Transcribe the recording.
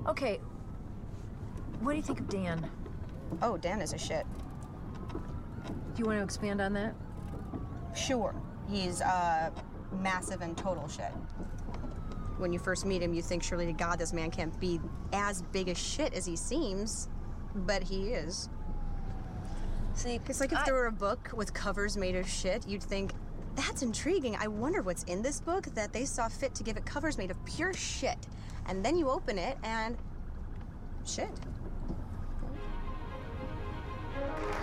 Okay, what do you think of Dan? Oh, Dan is a shit. Do you want to expand on that? Sure. He's massive and total shit. When you first meet him, you think surely to God this man can't be as big a shit as he seems, but he is. See, It's like if there were a book with covers made of shit, you'd think, that's intriguing. I wonder what's in this book that they saw fit to give it covers made of pure shit. And then you open it and shit.